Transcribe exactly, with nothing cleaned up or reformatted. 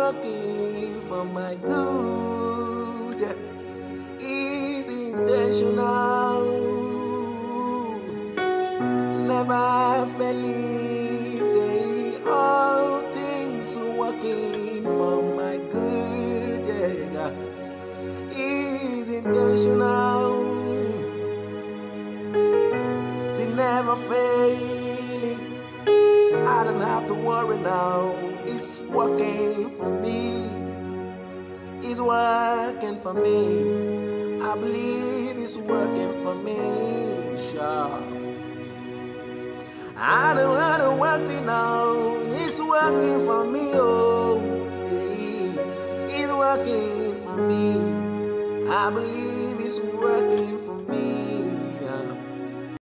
working for my good. He's intentional, never failing. Say all things working for my good. Yeah, he's intentional. She never failing. I don't have to worry now. It's working for me. It's working for me. I believe it's working for me. Sure. I don't have to work it now. It's working for me. Oh, yeah. It's working for me. I believe it's working for me.